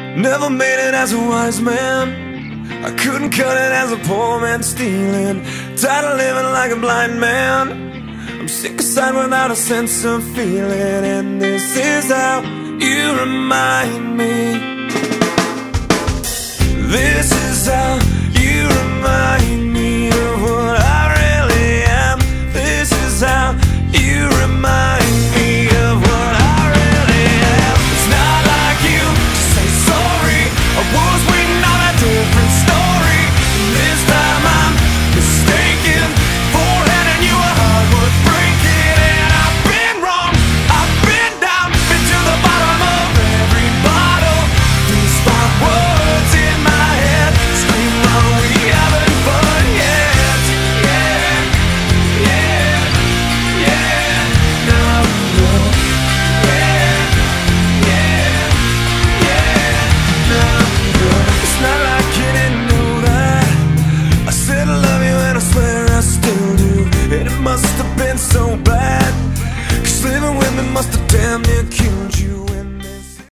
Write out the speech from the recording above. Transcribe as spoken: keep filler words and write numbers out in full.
Never made it as a wise man. I couldn't cut it as a poor man stealing. Tired of living like a blind man. I'm sick aside without a sense of feeling. And this is how you remind me